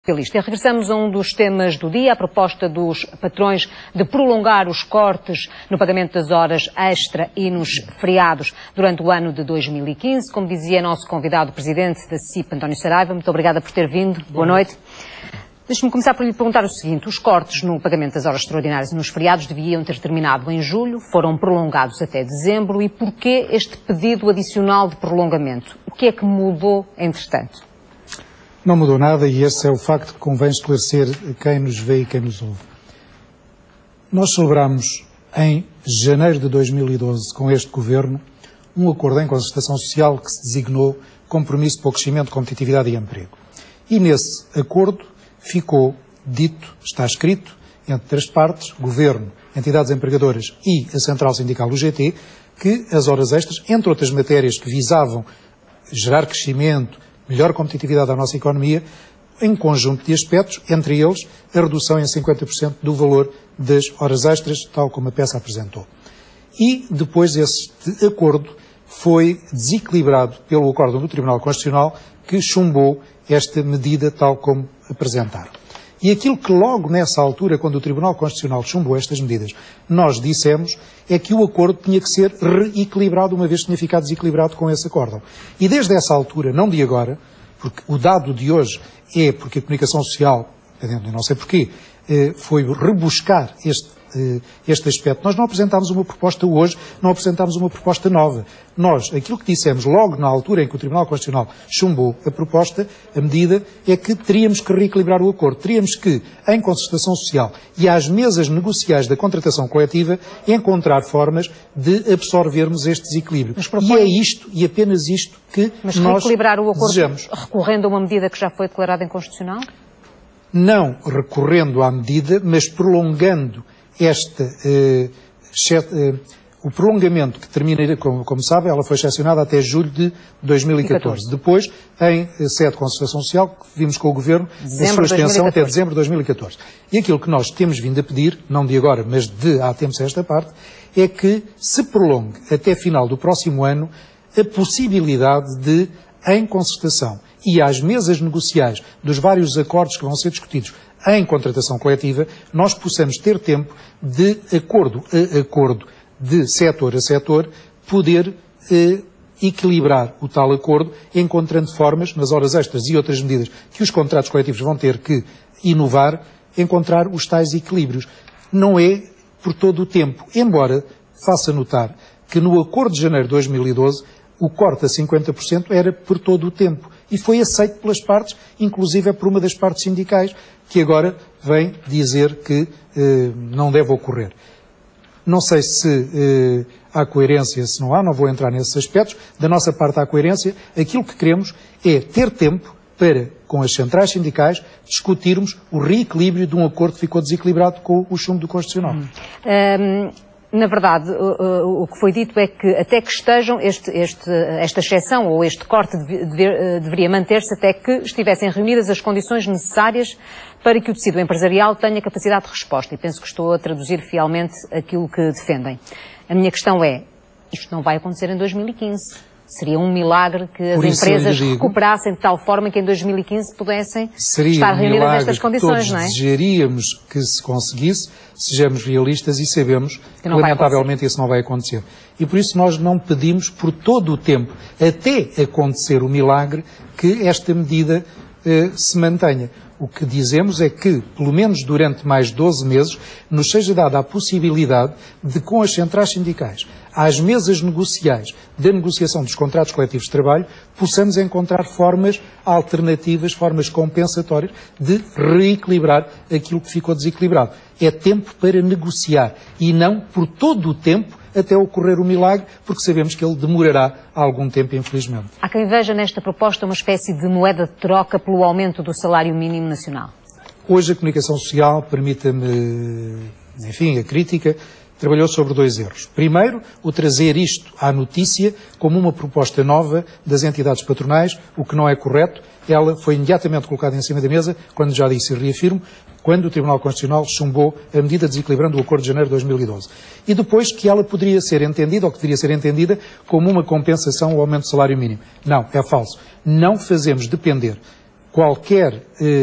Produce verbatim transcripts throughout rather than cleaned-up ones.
Regressamos a um dos temas do dia, a proposta dos patrões de prolongar os cortes no pagamento das horas extra e nos feriados durante o ano de dois mil e quinze. Como dizia nosso convidado, o presidente da C I P, António Saraiva, muito obrigada por ter vindo. Boa, Boa noite. Deixe-me começar por lhe perguntar o seguinte: os cortes no pagamento das horas extraordinárias e nos feriados deviam ter terminado em julho, foram prolongados até dezembro, e porquê este pedido adicional de prolongamento? O que é que mudou entretanto? Não mudou nada, e esse é o facto que convém esclarecer a quem nos vê e quem nos ouve. Nós celebramos em janeiro de dois mil e doze, com este Governo, um acordo em concertação social que se designou Compromisso para o Crescimento, Competitividade e Emprego. E nesse acordo ficou dito, está escrito, entre as partes, Governo, entidades empregadoras e a Central Sindical U G T, que as horas extras, entre outras matérias que visavam gerar crescimento, melhor competitividade da nossa economia, em conjunto de aspectos, entre eles a redução em cinquenta por cento do valor das horas extras, tal como a peça apresentou. E depois este acordo foi desequilibrado pelo acórdão do Tribunal Constitucional, que chumbou esta medida tal como apresentaram. E aquilo que logo nessa altura, quando o Tribunal Constitucional chumbou estas medidas, nós dissemos é que o acordo tinha que ser reequilibrado, uma vez que tinha ficado desequilibrado com esse acórdão. E desde essa altura, não de agora, porque o dado de hoje é porque a comunicação social, não sei porquê, foi rebuscar este este aspecto. Nós não apresentámos uma proposta hoje, não apresentámos uma proposta nova. Nós, aquilo que dissemos logo na altura em que o Tribunal Constitucional chumbou a proposta, a medida, é que teríamos que reequilibrar o acordo. Teríamos que, em concertação social e às mesas negociais da contratação coletiva, encontrar formas de absorvermos este desequilíbrio. Propõe... E é isto, e apenas isto, que Mas nós reequilibrar o acordo desejamos. Recorrendo a uma medida que já foi declarada inconstitucional? Não recorrendo à medida, mas prolongando Este, eh, eh, o prolongamento que termina, como, como sabe, ela foi excepcionada até julho de dois mil e catorze. Depois, em sede de concertação social, vimos com o Governo dezembro a sua extensão até dezembro de dois mil e catorze. E aquilo que nós temos vindo a pedir, não de agora, mas de há tempos a esta parte, é que se prolongue até final do próximo ano a possibilidade de, em concertação e às mesas negociais dos vários acordos que vão ser discutidos em contratação coletiva, nós possamos ter tempo de, acordo a acordo, de setor a setor, poder eh, equilibrar o tal acordo, encontrando formas, nas horas extras e outras medidas que os contratos coletivos vão ter que inovar, encontrar os tais equilíbrios. Não é por todo o tempo, embora faça notar que no acordo de janeiro de dois mil e doze o corte a cinquenta por cento era por todo o tempo e foi aceito pelas partes, inclusive por uma das partes sindicais, que agora vem dizer que eh, não deve ocorrer. Não sei se eh, há coerência, se não há, não vou entrar nesses aspectos. Da nossa parte há coerência. Aquilo que queremos é ter tempo para, com as centrais sindicais, discutirmos o reequilíbrio de um acordo que ficou desequilibrado com o chumbo do Constitucional. Hum. Um... Na verdade, o, o que foi dito é que até que estejam, este, este, esta exceção ou este corte deve, deve, deveria manter-se até que estivessem reunidas as condições necessárias para que o tecido empresarial tenha capacidade de resposta. E penso que estou a traduzir fielmente aquilo que defendem. A minha questão é, isto não vai acontecer em dois mil e quinze. Seria um milagre que as empresas digo, recuperassem de tal forma que em dois mil e quinze pudessem estar reunidas um nestas condições, não é? Todos desejaríamos que se conseguisse, sejamos realistas e sabemos que, lamentavelmente, isso não vai acontecer. E por isso nós não pedimos por todo o tempo, até acontecer o milagre, que esta medida eh, se mantenha. O que dizemos é que, pelo menos durante mais doze meses, nos seja dada a possibilidade de, com as centrais sindicais, às mesas negociais da negociação dos contratos coletivos de trabalho, possamos encontrar formas alternativas, formas compensatórias de reequilibrar aquilo que ficou desequilibrado. É tempo para negociar e não por todo o tempo até ocorrer o milagre, porque sabemos que ele demorará algum tempo, infelizmente. Há quem veja nesta proposta uma espécie de moeda de troca pelo aumento do salário mínimo nacional. Hoje a comunicação social, permita-me, enfim, a crítica, trabalhou sobre dois erros. Primeiro, o trazer isto à notícia como uma proposta nova das entidades patronais, o que não é correto. Ela foi imediatamente colocada em cima da mesa, quando já disse e reafirmo, quando o Tribunal Constitucional chumbou a medida desequilibrando o acordo de janeiro de dois mil e doze. E depois que ela poderia ser entendida, ou que deveria ser entendida, como uma compensação ao aumento do salário mínimo. Não, é falso. Não fazemos depender qualquer eh,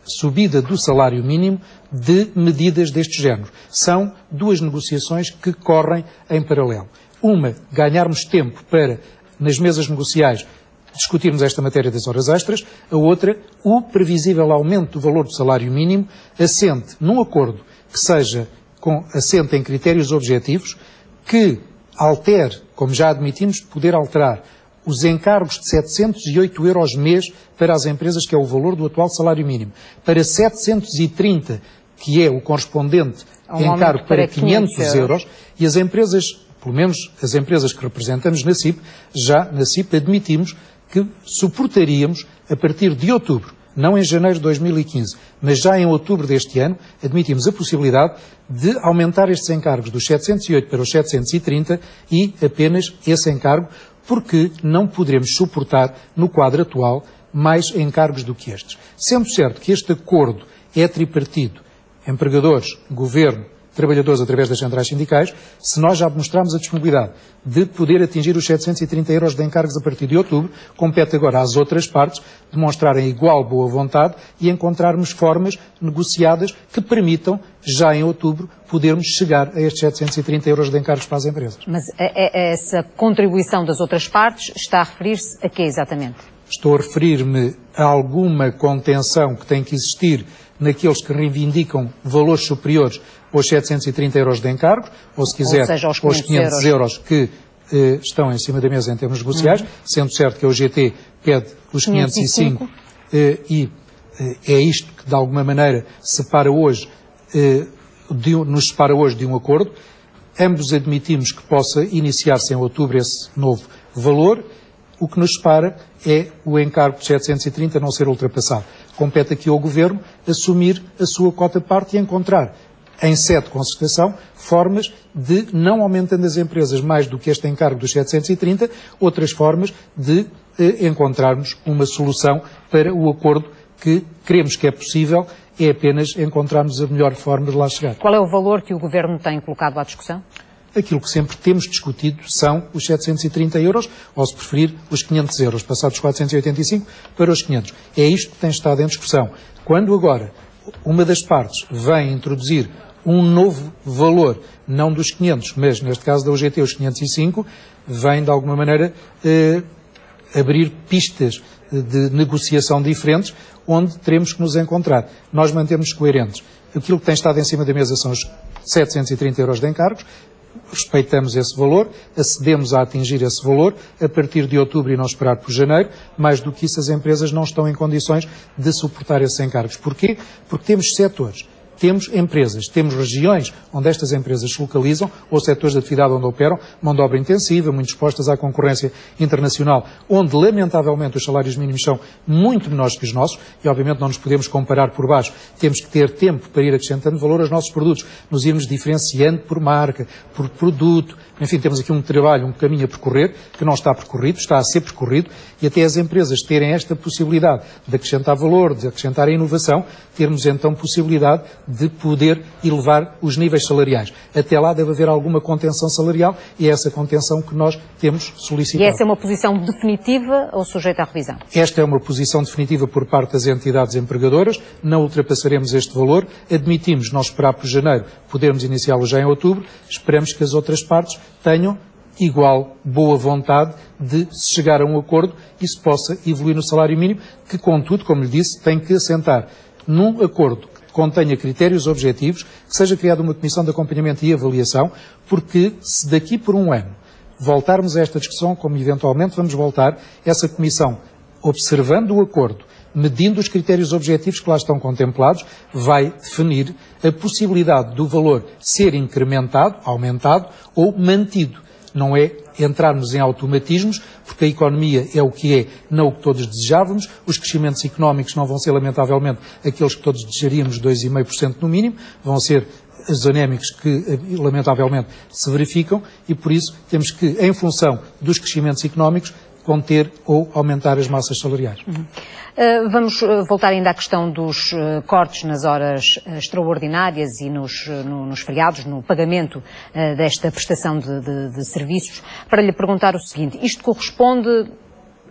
subida do salário mínimo de medidas deste género. São duas negociações que correm em paralelo. Uma, ganharmos tempo para, nas mesas negociais, discutirmos esta matéria das horas extras. A outra, o previsível aumento do valor do salário mínimo assente num acordo que seja com, assente em critérios objetivos, que altere, como já admitimos, poder alterar os encargos de setecentos e oito euros mês para as empresas, que é o valor do atual salário mínimo, para setecentos e trinta, que é o correspondente um encargo para, para quinhentos euros, e as empresas, pelo menos as empresas que representamos na C I P, já na C I P admitimos que suportaríamos, a partir de outubro, não em janeiro de dois mil e quinze, mas já em outubro deste ano, admitimos a possibilidade de aumentar estes encargos dos setecentos e oito para os setecentos e trinta e apenas esse encargo, porque não poderemos suportar, no quadro atual, mais encargos do que estes. Sendo certo que este acordo é tripartido, empregadores, governo, trabalhadores através das centrais sindicais, se nós já demonstramos a disponibilidade de poder atingir os setecentos e trinta euros de encargos a partir de outubro, compete agora às outras partes demonstrarem igual boa vontade e encontrarmos formas negociadas que permitam, já em outubro, podermos chegar a estes setecentos e trinta euros de encargos para as empresas. Mas essa contribuição das outras partes está a referir-se a quê exatamente? Estou a referir-me a alguma contenção que tem que existir naqueles que reivindicam valores superiores aos setecentos e trinta euros de encargos, ou se quiser, ou seja, aos quinhentos, quinhentos euros que eh, estão em cima da mesa em termos negociais, uhum. sendo certo que a O G T pede os quinhentos e cinco, eh, e eh, é isto que de alguma maneira separa hoje, eh, de, nos separa hoje de um acordo. Ambos admitimos que possa iniciar-se em outubro esse novo valor. O que nos separa é o encargo de setecentos e trinta não ser ultrapassado. Compete aqui ao Governo assumir a sua cota-parte e encontrar, em sede de concertação, formas de, não aumentando as empresas mais do que este encargo dos setecentos e trinta, outras formas de eh, encontrarmos uma solução para o acordo que queremos que é possível, é apenas encontrarmos a melhor forma de lá chegar. Qual é o valor que o Governo tem colocado à discussão? Aquilo que sempre temos discutido são os setecentos e trinta euros, ou se preferir, os quinhentos euros, passados quatrocentos e oitenta e cinco para os quinhentos. É isto que tem estado em discussão. Quando agora uma das partes vem introduzir um novo valor, não dos quinhentos, mas neste caso da O G T os quinhentos e cinco, vem de alguma maneira eh, abrir pistas de negociação diferentes, onde teremos que nos encontrar. Nós mantemos coerentes. Aquilo que tem estado em cima da mesa são os setecentos e trinta euros de encargos, respeitamos esse valor, acedemos a atingir esse valor, a partir de outubro e não esperar por janeiro. Mais do que isso, as empresas não estão em condições de suportar esses encargos. Porquê? Porque temos setores, temos empresas, temos regiões onde estas empresas se localizam, ou setores de atividade onde operam, mão de obra intensiva, muito expostas à concorrência internacional, onde lamentavelmente os salários mínimos são muito menores que os nossos, e obviamente não nos podemos comparar por baixo, temos que ter tempo para ir acrescentando valor aos nossos produtos, nos irmos diferenciando por marca, por produto, enfim, temos aqui um trabalho, um caminho a percorrer, que não está percorrido, está a ser percorrido, e até as empresas terem esta possibilidade de acrescentar valor, de acrescentar a inovação, termos então possibilidade de poder elevar os níveis salariais. Até lá deve haver alguma contenção salarial e é essa contenção que nós temos solicitado. E essa é uma posição definitiva ou sujeita à revisão? Esta é uma posição definitiva por parte das entidades empregadoras, não ultrapassaremos este valor, admitimos nós esperar por janeiro, podermos iniciá-lo já em outubro, esperamos que as outras partes tenham igual boa vontade de se chegar a um acordo e se possa evoluir no salário mínimo, que contudo, como lhe disse, tem que assentar num acordo que contenha critérios objetivos, que seja criada uma comissão de acompanhamento e avaliação, porque se daqui por um ano voltarmos a esta discussão, como eventualmente vamos voltar, essa comissão, observando o acordo, medindo os critérios objetivos que lá estão contemplados, vai definir a possibilidade do valor ser incrementado, aumentado ou mantido. Não é entrarmos em automatismos, porque a economia é o que é, não o que todos desejávamos, os crescimentos económicos não vão ser, lamentavelmente, aqueles que todos desejaríamos, dois vírgula cinco por cento no mínimo, vão ser os anémicos que, lamentavelmente, se verificam, e por isso temos que, em função dos crescimentos económicos, conter ou aumentar as massas salariais. Uhum. Uh, vamos uh, voltar ainda à questão dos uh, cortes nas horas uh, extraordinárias e nos, uh, no, nos feriados, no pagamento uh, desta prestação de, de, de serviços, para lhe perguntar o seguinte: isto corresponde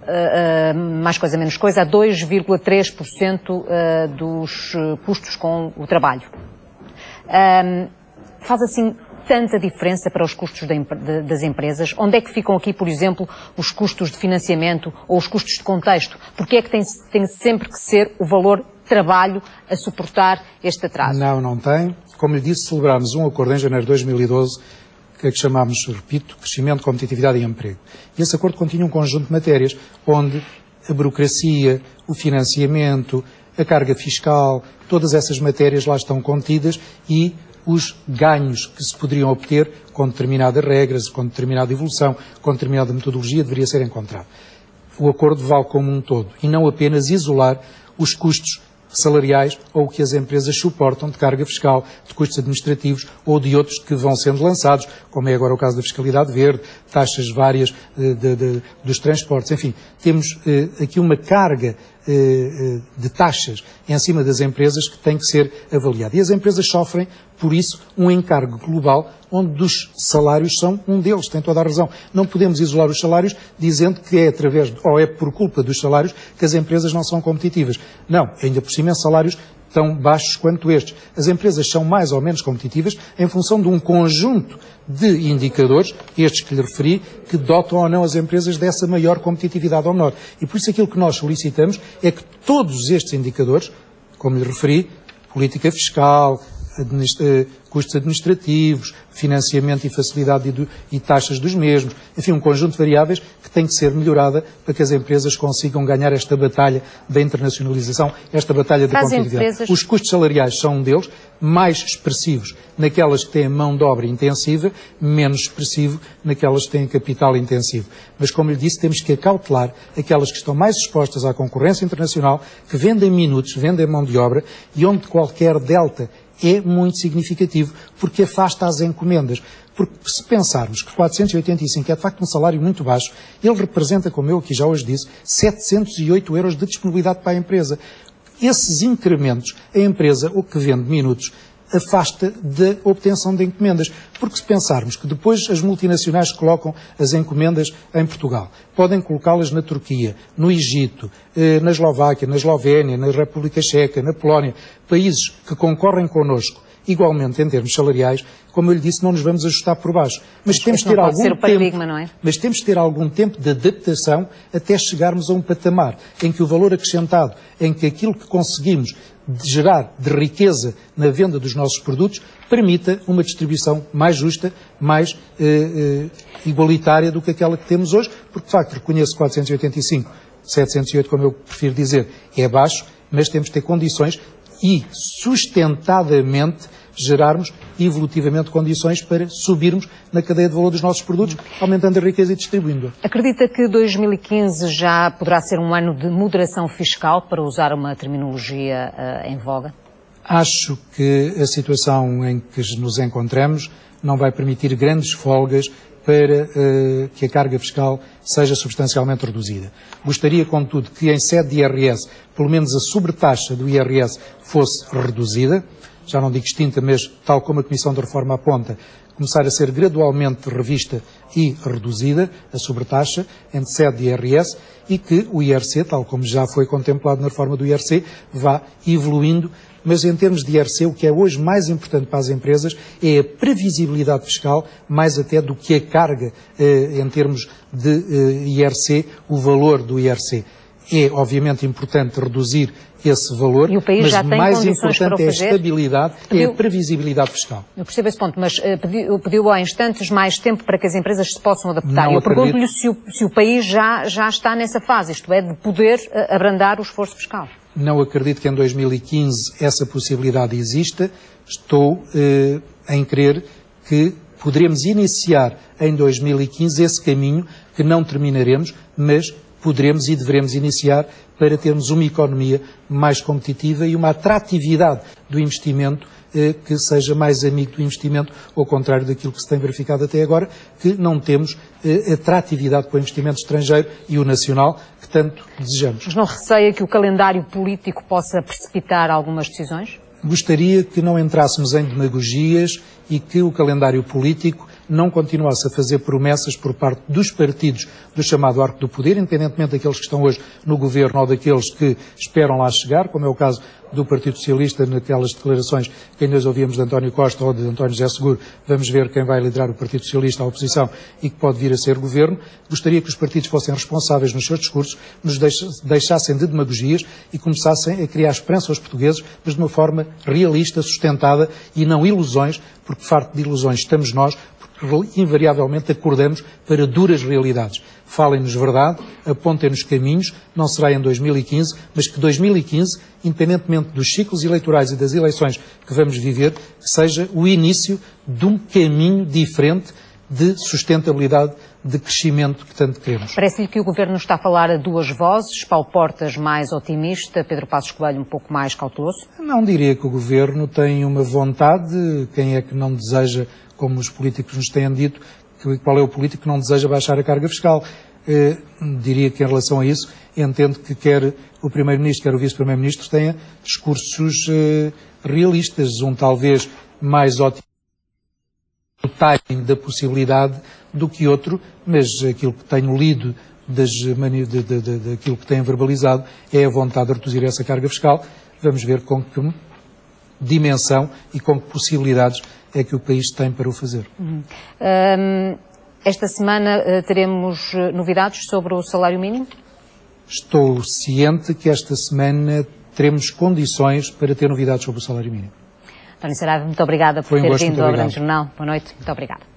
uh, uh, mais coisa menos coisa, a dois vírgula três por cento uh, dos custos com o trabalho. Um, faz assim tanta diferença para os custos de, de, das empresas? Onde é que ficam aqui, por exemplo, os custos de financiamento ou os custos de contexto? Porque é que tem, tem sempre que ser o valor trabalho a suportar este atraso? Não, não tem. Como lhe disse, celebrámos um acordo em janeiro de dois mil e doze, que é que chamámos, repito, crescimento, competitividade e emprego. E esse acordo continha um conjunto de matérias, onde a burocracia, o financiamento, a carga fiscal, todas essas matérias lá estão contidas e os ganhos que se poderiam obter com determinadas regras, com determinada evolução, com determinada metodologia, deveria ser encontrado. O acordo vale como um todo e não apenas isolar os custos salariais ou o que as empresas suportam de carga fiscal, de custos administrativos ou de outros que vão sendo lançados, como é agora o caso da fiscalidade verde, taxas várias de, de, de, dos transportes. Enfim, temos eh, aqui uma carga eh, de taxas em cima das empresas que tem que ser avaliada. E as empresas sofrem, por isso, um encargo global onde os salários são um deles, tem toda a razão. Não podemos isolar os salários dizendo que é através, de, ou é por culpa dos salários que as empresas não são competitivas. Não, ainda por cima salários tão baixos quanto estes. As empresas são mais ou menos competitivas em função de um conjunto de indicadores, estes que lhe referi, que dotam ou não as empresas dessa maior competitividade ou menor. E por isso aquilo que nós solicitamos é que todos estes indicadores, como lhe referi, política fiscal, administra custos administrativos, financiamento e facilidade de, e taxas dos mesmos, enfim, um conjunto de variáveis que tem que ser melhorada para que as empresas consigam ganhar esta batalha da internacionalização, esta batalha da competitividade. Empresas... Os custos salariais são um deles, mais expressivos naquelas que têm mão de obra intensiva, menos expressivo naquelas que têm capital intensivo. Mas, como lhe disse, temos que acautelar aquelas que estão mais expostas à concorrência internacional, que vendem minutos, vendem mão de obra e onde qualquer delta é muito significativo, porque afasta as encomendas. Porque se pensarmos que quatrocentos e oitenta e cinco é de facto um salário muito baixo, ele representa, como eu aqui já hoje disse, setecentos e oito euros de disponibilidade para a empresa. Esses incrementos, a empresa, o que vende minutos, afasta da obtenção de encomendas. Porque se pensarmos que depois as multinacionais colocam as encomendas em Portugal, podem colocá-las na Turquia, no Egito, na Eslováquia, na Eslovénia, na República Checa, na Polónia, países que concorrem connosco igualmente em termos salariais, como eu lhe disse, não nos vamos ajustar por baixo. Mas, mas temos, ter algum tempo, não é? mas temos de ter algum tempo de adaptação até chegarmos a um patamar em que o valor acrescentado, em que aquilo que conseguimos de gerar de riqueza na venda dos nossos produtos, permita uma distribuição mais justa, mais eh, eh, igualitária do que aquela que temos hoje, porque de facto reconheço quatrocentos e oitenta e cinco, setecentos e oito, como eu prefiro dizer, é baixo, mas temos de ter condições e sustentadamente gerarmos evolutivamente condições para subirmos na cadeia de valor dos nossos produtos, aumentando a riqueza e distribuindo-a. Acredita que dois mil e quinze já poderá ser um ano de moderação fiscal, para usar uma terminologia uh, em voga? Acho que a situação em que nos encontramos não vai permitir grandes folgas para uh, que a carga fiscal seja substancialmente reduzida. Gostaria, contudo, que em sede de I R S, pelo menos a sobretaxa do I R S fosse reduzida, já não digo extinta, mas tal como a Comissão de Reforma aponta, começar a ser gradualmente revista e reduzida, a sobretaxa, em sede de I R S, e que o I R C, tal como já foi contemplado na reforma do I R C, vá evoluindo. Mas em termos de I R C, o que é hoje mais importante para as empresas é a previsibilidade fiscal, mais até do que a carga eh, em termos de eh, I R C, o valor do I R C. É, obviamente, importante reduzir esse valor, e o país mas já tem mais importante é a estabilidade, pediu, é a previsibilidade fiscal. Eu percebo esse ponto, mas uh, pediu, pediu há instantes mais tempo para que as empresas se possam adaptar. Não eu acredito. pergunto-lhe se o, se o país já, já está nessa fase, isto é, de poder uh, abrandar o esforço fiscal. Não acredito que em dois mil e quinze essa possibilidade exista. Estou eh, em crer que poderemos iniciar em dois mil e quinze esse caminho, que não terminaremos, mas poderemos e devemos iniciar para termos uma economia mais competitiva e uma atratividade do investimento eh, que seja mais amigo do investimento, ao contrário daquilo que se tem verificado até agora, que não temos eh, atratividade para o investimento estrangeiro e o nacional que tanto desejamos. Mas não receia que o calendário político possa precipitar algumas decisões? gostaria que não entrássemos em demagogias e que o calendário político não continuasse a fazer promessas por parte dos partidos do chamado arco do poder, independentemente daqueles que estão hoje no governo ou daqueles que esperam lá chegar, como é o caso do Partido Socialista, naquelas declarações que ainda ouvimos de António Costa ou de António José Seguro. Vamos ver quem vai liderar o Partido Socialista à oposição e que pode vir a ser governo. Gostaria que os partidos fossem responsáveis nos seus discursos, nos deixassem de demagogias e começassem a criar esperança aos portugueses, mas de uma forma realista, sustentada e não ilusões, porque farto de ilusões estamos nós, porque invariavelmente acordamos para duras realidades. Falem-nos verdade, apontem-nos caminhos, não será em dois mil e quinze, mas que dois mil e quinze, independentemente dos ciclos eleitorais e das eleições que vamos viver, seja o início de um caminho diferente de sustentabilidade, de crescimento que tanto queremos. Parece-lhe que o Governo está a falar a duas vozes, Paulo Portas mais otimista, Pedro Passos Coelho um pouco mais cauteloso? Não diria que o Governo tem uma vontade, quem é que não deseja, como os políticos nos têm dito, que, qual é o político que não deseja baixar a carga fiscal. Eh, diria que em relação a isso, entendo que quer o Primeiro-Ministro, quer o Vice-Primeiro-Ministro tenha discursos eh, realistas, um talvez mais otimista no timing da possibilidade do que outro, mas aquilo que tenho lido das, de, de, de, daquilo que têm verbalizado é a vontade de reduzir essa carga fiscal. Vamos ver com que dimensão e com que possibilidades é que o país tem para o fazer. Uhum. Um, esta semana uh, teremos novidades sobre o salário mínimo? Estou ciente que esta semana teremos condições para ter novidades sobre o salário mínimo. António Saraiva, muito obrigada por Foi um ter gosto, vindo ao Grande Jornal. Boa noite, muito obrigada.